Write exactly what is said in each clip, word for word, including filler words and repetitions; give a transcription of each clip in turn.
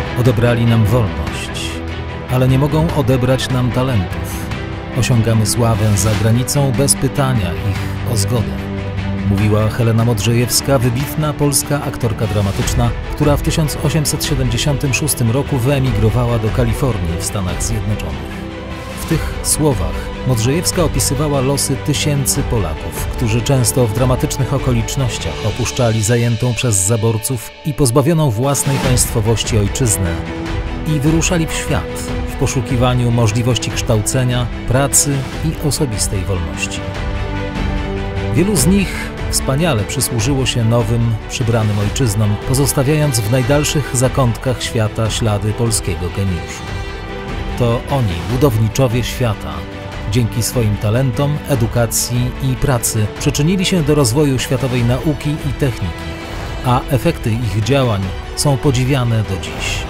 Odebrali nam wolność, ale nie mogą odebrać nam talentów. Osiągamy sławę za granicą bez pytania ich o zgodę. Mówiła Helena Modrzejewska, wybitna polska aktorka dramatyczna, która w tysiąc osiemset siedemdziesiątym szóstym roku wyemigrowała do Kalifornii w Stanach Zjednoczonych. W tych słowach Modrzejewska opisywała losy tysięcy Polaków, którzy często w dramatycznych okolicznościach opuszczali zajętą przez zaborców i pozbawioną własnej państwowości ojczyznę i wyruszali w świat w poszukiwaniu możliwości kształcenia, pracy i osobistej wolności. Wielu z nich wspaniale przysłużyło się nowym, przybranym ojczyznom, pozostawiając w najdalszych zakątkach świata ślady polskiego geniuszu. To oni, budowniczowie świata, dzięki swoim talentom, edukacji i pracy przyczynili się do rozwoju światowej nauki i techniki, a efekty ich działań są podziwiane do dziś.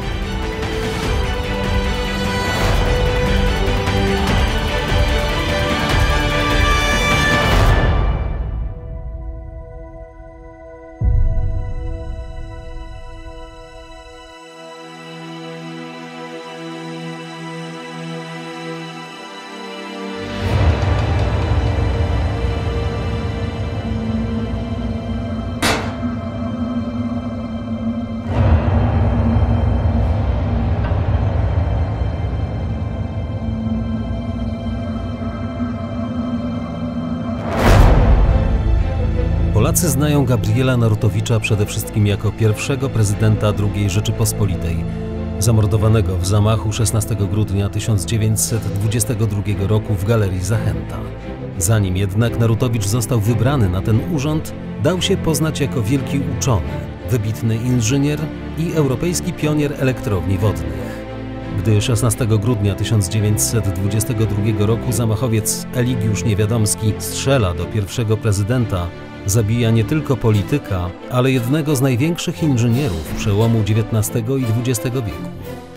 Polacy znają Gabriela Narutowicza przede wszystkim jako pierwszego prezydenta drugiej Rzeczypospolitej, zamordowanego w zamachu szesnastego grudnia tysiąc dziewięćset dwudziestego drugiego roku w Galerii Zachęta. Zanim jednak Narutowicz został wybrany na ten urząd, dał się poznać jako wielki uczony, wybitny inżynier i europejski pionier elektrowni wodnych. Gdy szesnastego grudnia tysiąc dziewięćset dwudziestego drugiego roku zamachowiec Eligiusz Niewiadomski strzela do pierwszego prezydenta, zabija nie tylko polityka, ale jednego z największych inżynierów przełomu dziewiętnastego i dwudziestego wieku.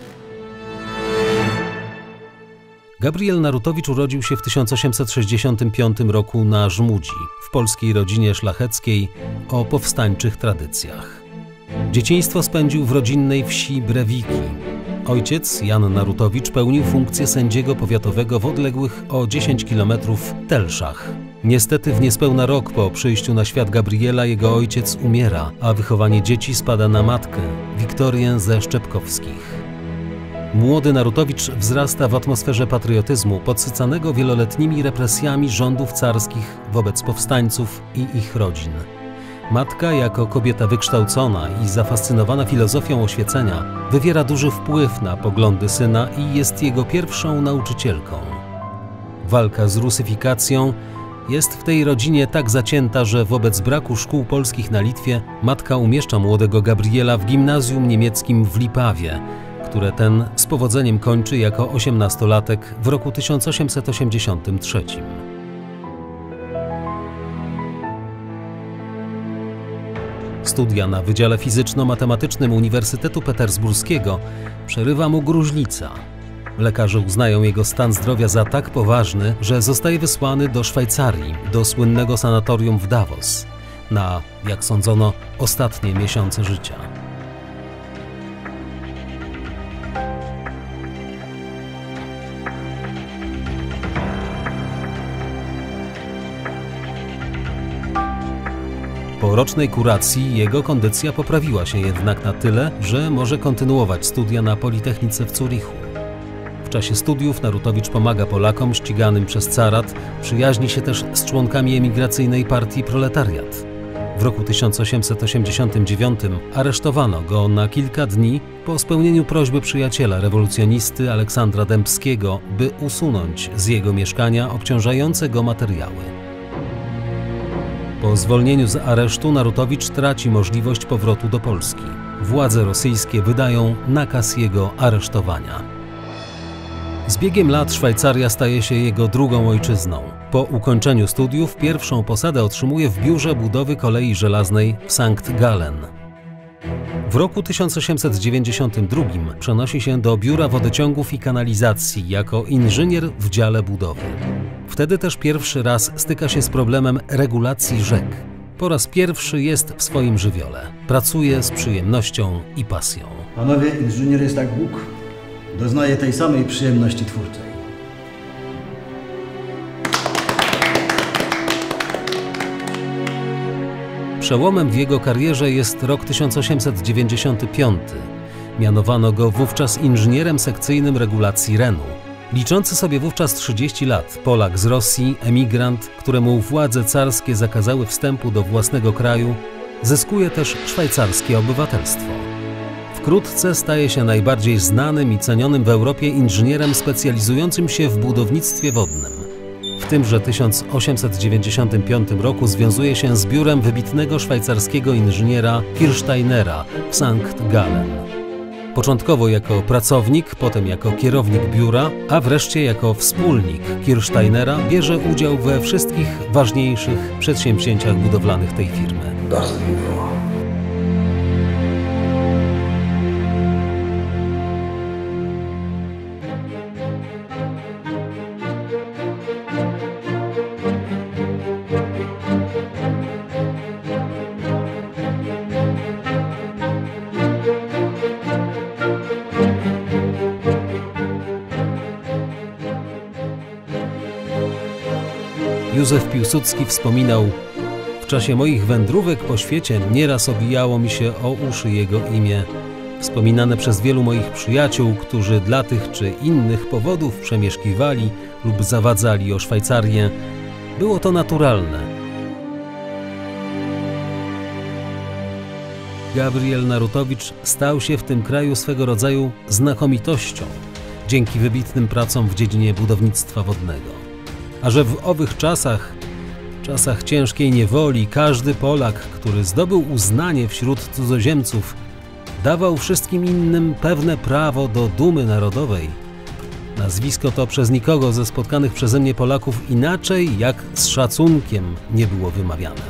Gabriel Narutowicz urodził się w tysiąc osiemset sześćdziesiątym piątym roku na Żmudzi, w polskiej rodzinie szlacheckiej o powstańczych tradycjach. Dzieciństwo spędził w rodzinnej wsi Brewiki. Ojciec, Jan Narutowicz, pełnił funkcję sędziego powiatowego w odległych o dziesięć kilometrów Telszach. Niestety w niespełna rok po przyjściu na świat Gabriela jego ojciec umiera, a wychowanie dzieci spada na matkę, Wiktorię ze Szczepkowskich. Młody Narutowicz wzrasta w atmosferze patriotyzmu podsycanego wieloletnimi represjami rządów carskich wobec powstańców i ich rodzin. Matka, jako kobieta wykształcona i zafascynowana filozofią oświecenia, wywiera duży wpływ na poglądy syna i jest jego pierwszą nauczycielką. Walka z rusyfikacją jest w tej rodzinie tak zacięta, że wobec braku szkół polskich na Litwie matka umieszcza młodego Gabriela w gimnazjum niemieckim w Lipawie, które ten z powodzeniem kończy jako osiemnastolatek w roku tysiąc osiemset osiemdziesiątym trzecim. Studia na Wydziale Fizyczno-Matematycznym Uniwersytetu Petersburskiego przerywa mu gruźlica. Lekarze uznają jego stan zdrowia za tak poważny, że zostaje wysłany do Szwajcarii, do słynnego sanatorium w Davos, na, jak sądzono, ostatnie miesiące życia. Po rocznej kuracji jego kondycja poprawiła się jednak na tyle, że może kontynuować studia na Politechnice w Zurichu. W czasie studiów Narutowicz pomaga Polakom ściganym przez carat, przyjaźni się też z członkami emigracyjnej partii Proletariat. W roku tysiąc osiemset osiemdziesiątym dziewiątym aresztowano go na kilka dni po spełnieniu prośby przyjaciela rewolucjonisty Aleksandra Dębskiego, by usunąć z jego mieszkania obciążające go materiały. Po zwolnieniu z aresztu Narutowicz traci możliwość powrotu do Polski. Władze rosyjskie wydają nakaz jego aresztowania. Z biegiem lat Szwajcaria staje się jego drugą ojczyzną. Po ukończeniu studiów pierwszą posadę otrzymuje w biurze budowy kolei żelaznej w Sankt Gallen. W roku tysiąc osiemset dziewięćdziesiątym drugim przenosi się do Biura Wodociągów i Kanalizacji jako inżynier w dziale budowy. Wtedy też pierwszy raz styka się z problemem regulacji rzek. po raz pierwszy jest w swoim żywiole. Pracuje z przyjemnością i pasją. Panowie, inżynier jest jak Bóg. Doznaje tej samej przyjemności twórczej. Przełomem w jego karierze jest rok tysiąc osiemset dziewięćdziesiąty piąty. Mianowano go wówczas inżynierem sekcyjnym regulacji Renu. Liczący sobie wówczas trzydzieści lat, Polak z Rosji, emigrant, któremu władze carskie zakazały wstępu do własnego kraju, zyskuje też szwajcarskie obywatelstwo. Wkrótce staje się najbardziej znanym i cenionym w Europie inżynierem specjalizującym się w budownictwie wodnym. W tymże tysiąc osiemset dziewięćdziesiątym piątym roku związuje się z biurem wybitnego szwajcarskiego inżyniera Kirsteinera w Sankt Gallen. Początkowo jako pracownik, potem jako kierownik biura, a wreszcie jako wspólnik Kirsteinera bierze udział we wszystkich ważniejszych przedsięwzięciach budowlanych tej firmy. Bardzo mi było. Józef Piłsudski wspominał: w czasie moich wędrówek po świecie nieraz obijało mi się o uszy jego imię, wspominane przez wielu moich przyjaciół, którzy dla tych czy innych powodów przemieszkiwali lub zawadzali o Szwajcarię. Było to naturalne. Gabriel Narutowicz stał się w tym kraju swego rodzaju znakomitością dzięki wybitnym pracom w dziedzinie budownictwa wodnego. A że w owych czasach, czasach ciężkiej niewoli, każdy Polak, który zdobył uznanie wśród cudzoziemców, dawał wszystkim innym pewne prawo do dumy narodowej, nazwisko to przez nikogo ze spotkanych przeze mnie Polaków inaczej jak z szacunkiem nie było wymawiane.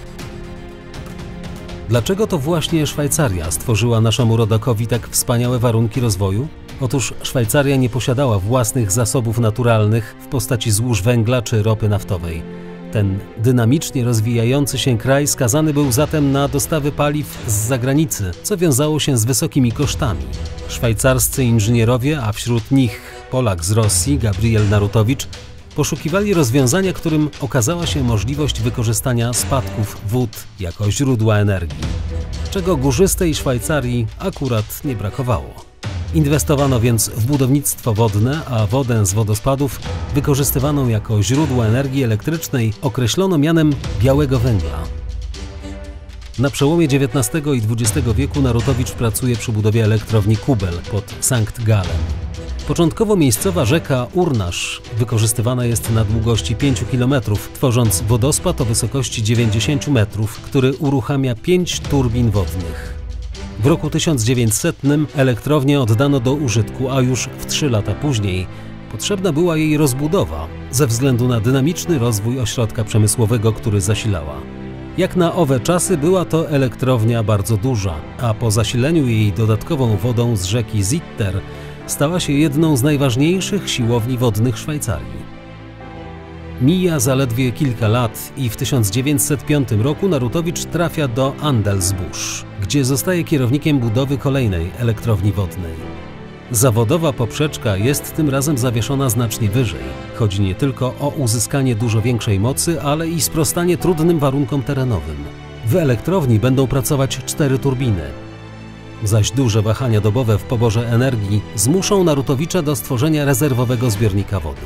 Dlaczego to właśnie Szwajcaria stworzyła naszemu rodakowi tak wspaniałe warunki rozwoju? Otóż Szwajcaria nie posiadała własnych zasobów naturalnych w postaci złóż węgla czy ropy naftowej. Ten dynamicznie rozwijający się kraj skazany był zatem na dostawy paliw z zagranicy, co wiązało się z wysokimi kosztami. Szwajcarscy inżynierowie, a wśród nich Polak z Rosji, Gabriel Narutowicz, poszukiwali rozwiązania, którym okazała się możliwość wykorzystania spadków wód jako źródła energii, czego górzystej Szwajcarii akurat nie brakowało. Inwestowano więc w budownictwo wodne, a wodę z wodospadów wykorzystywaną jako źródło energii elektrycznej określono mianem białego węgla. Na przełomie dziewiętnastego i dwudziestego wieku Narutowicz pracuje przy budowie elektrowni Kubel pod Sankt Gallen. Początkowo miejscowa rzeka Urnasz wykorzystywana jest na długości pięciu kilometrów, tworząc wodospad o wysokości dziewięćdziesięciu metrów, który uruchamia pięć turbin wodnych. W roku tysiąc dziewięćsetnym elektrownię oddano do użytku, a już w trzy lata później potrzebna była jej rozbudowa ze względu na dynamiczny rozwój ośrodka przemysłowego, który zasilała. Jak na owe czasy była to elektrownia bardzo duża, a po zasileniu jej dodatkową wodą z rzeki Zitter stała się jedną z najważniejszych siłowni wodnych Szwajcarii. Mija zaledwie kilka lat i w tysiąc dziewięćset piątym roku Narutowicz trafia do Andelsbusch, gdzie zostaje kierownikiem budowy kolejnej elektrowni wodnej. Zawodowa poprzeczka jest tym razem zawieszona znacznie wyżej. Chodzi nie tylko o uzyskanie dużo większej mocy, ale i sprostanie trudnym warunkom terenowym. W elektrowni będą pracować cztery turbiny, zaś duże wahania dobowe w poborze energii zmuszą Narutowicza do stworzenia rezerwowego zbiornika wody.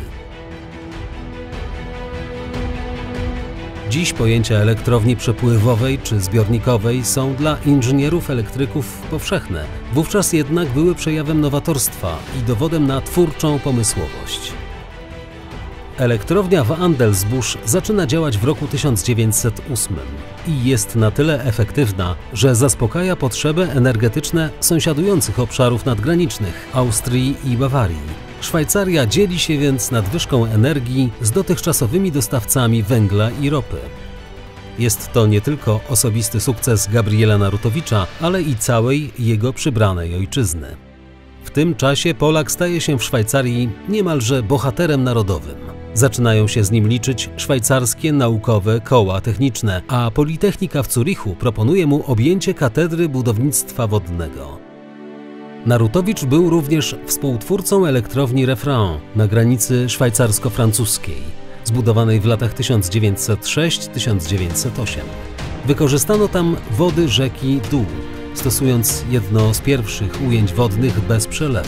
Dziś pojęcia elektrowni przepływowej czy zbiornikowej są dla inżynierów elektryków powszechne. Wówczas jednak były przejawem nowatorstwa i dowodem na twórczą pomysłowość. Elektrownia w Andelsbusch zaczyna działać w roku tysiąc dziewięćset ósmym i jest na tyle efektywna, że zaspokaja potrzeby energetyczne sąsiadujących obszarów nadgranicznych Austrii i Bawarii. Szwajcaria dzieli się więc nadwyżką energii z dotychczasowymi dostawcami węgla i ropy. Jest to nie tylko osobisty sukces Gabriela Narutowicza, ale i całej jego przybranej ojczyzny. W tym czasie Polak staje się w Szwajcarii niemalże bohaterem narodowym. Zaczynają się z nim liczyć szwajcarskie naukowe koła techniczne, a Politechnika w Zurichu proponuje mu objęcie katedry budownictwa wodnego. Narutowicz był również współtwórcą elektrowni Refrain na granicy szwajcarsko-francuskiej, zbudowanej w latach tysiąc dziewięćset szóstym do tysiąc dziewięćset ósmego. Wykorzystano tam wody rzeki Doubs, stosując jedno z pierwszych ujęć wodnych bez przelewu.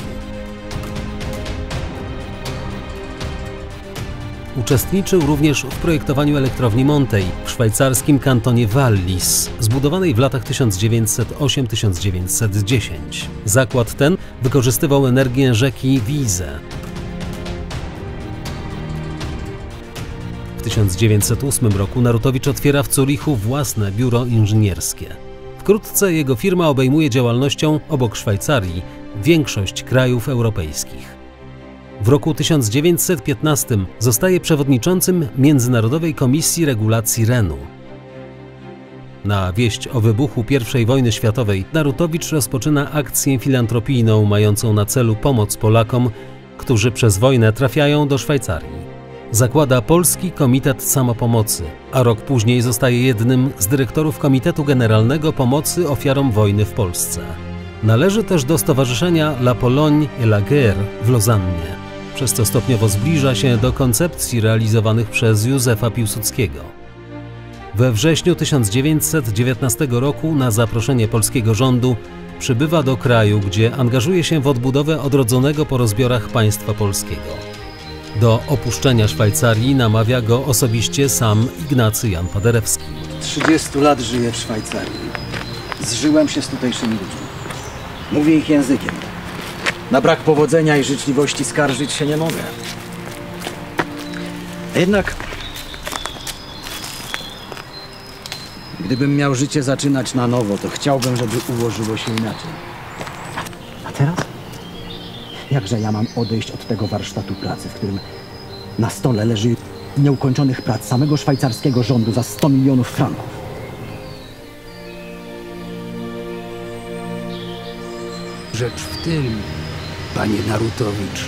Uczestniczył również w projektowaniu elektrowni Montet w szwajcarskim kantonie Wallis, zbudowanej w latach tysiąc dziewięćset ósmym do tysiąc dziewięćset dziesiątego. Zakład ten wykorzystywał energię rzeki Wiese. W tysiąc dziewięćset ósmym roku Narutowicz otwiera w Zurichu własne biuro inżynierskie. Wkrótce jego firma obejmuje działalnością, obok Szwajcarii, większość krajów europejskich. W roku tysiąc dziewięćset piętnastym zostaje przewodniczącym Międzynarodowej Komisji Regulacji Renu. Na wieść o wybuchu pierwszej wojny światowej Narutowicz rozpoczyna akcję filantropijną mającą na celu pomoc Polakom, którzy przez wojnę trafiają do Szwajcarii. Zakłada Polski Komitet Samopomocy, a rok później zostaje jednym z dyrektorów Komitetu Generalnego Pomocy Ofiarom Wojny w Polsce. Należy też do Stowarzyszenia La Pologne et la Guerre w Lozannie, przez co stopniowo zbliża się do koncepcji realizowanych przez Józefa Piłsudskiego. We wrześniu tysiąc dziewięćset dziewiętnastego roku na zaproszenie polskiego rządu przybywa do kraju, gdzie angażuje się w odbudowę odrodzonego po rozbiorach państwa polskiego. Do opuszczenia Szwajcarii namawia go osobiście sam Ignacy Jan Paderewski. trzydziestu lat żyję w Szwajcarii. Zżyłem się z tutejszymi ludźmi. Mówię ich językiem. Na brak powodzenia i życzliwości skarżyć się nie mogę. A jednak, gdybym miał życie zaczynać na nowo, to chciałbym, żeby ułożyło się inaczej. A teraz? Jakże ja mam odejść od tego warsztatu pracy, w którym na stole leży nieukończonych prac samego szwajcarskiego rządu za sto milionów franków? Rzecz w tym, panie Narutowicz,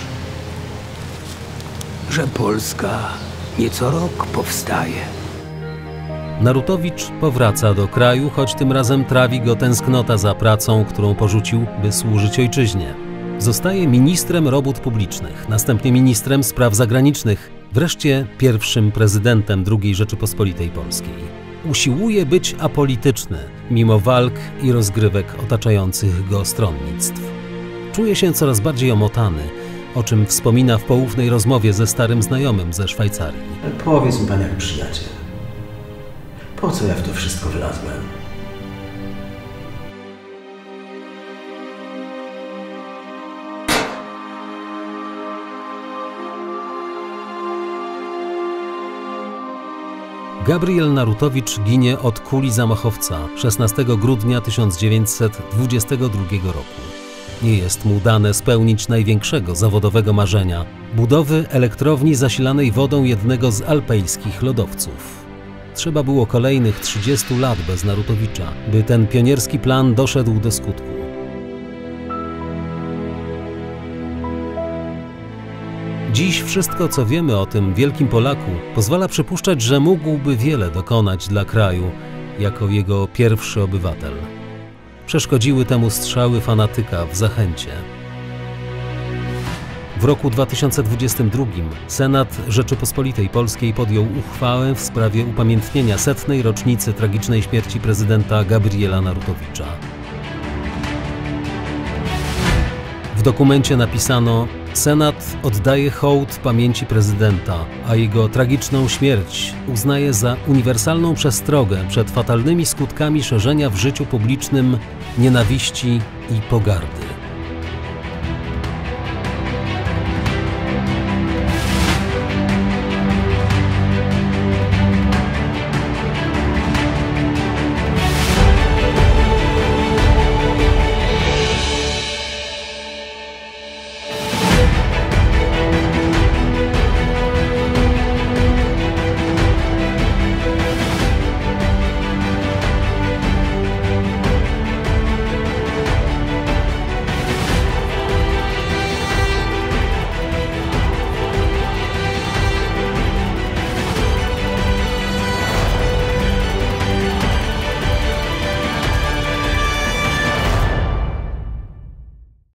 że Polska nie co rok powstaje. Narutowicz powraca do kraju, choć tym razem trawi go tęsknota za pracą, którą porzucił, by służyć ojczyźnie. Zostaje ministrem robót publicznych, następnie ministrem spraw zagranicznych, wreszcie pierwszym prezydentem drugiej Rzeczypospolitej Polskiej. Usiłuje być apolityczny, mimo walk i rozgrywek otaczających go stronnictw. Czuje się coraz bardziej omotany, o czym wspomina w poufnej rozmowie ze starym znajomym ze Szwajcarii. Powiedz mi pan jak przyjaciel, po co ja w to wszystko wlazłem? Gabriel Narutowicz ginie od kuli zamachowca szesnastego grudnia tysiąc dziewięćset dwudziestego drugiego roku. Nie jest mu dane spełnić największego zawodowego marzenia – budowy elektrowni zasilanej wodą jednego z alpejskich lodowców. Trzeba było kolejnych trzydziestu lat bez Narutowicza, by ten pionierski plan doszedł do skutku. Dziś wszystko, co wiemy o tym wielkim Polaku, pozwala przypuszczać, że mógłby wiele dokonać dla kraju jako jego pierwszy obywatel. Przeszkodziły temu strzały fanatyka w Zachęcie. W roku dwa tysiące dwudziestym drugim Senat Rzeczypospolitej Polskiej podjął uchwałę w sprawie upamiętnienia setnej rocznicy tragicznej śmierci prezydenta Gabriela Narutowicza. W dokumencie napisano: Senat oddaje hołd pamięci prezydenta, a jego tragiczną śmierć uznaje za uniwersalną przestrogę przed fatalnymi skutkami szerzenia w życiu publicznym nienawiści i pogardy.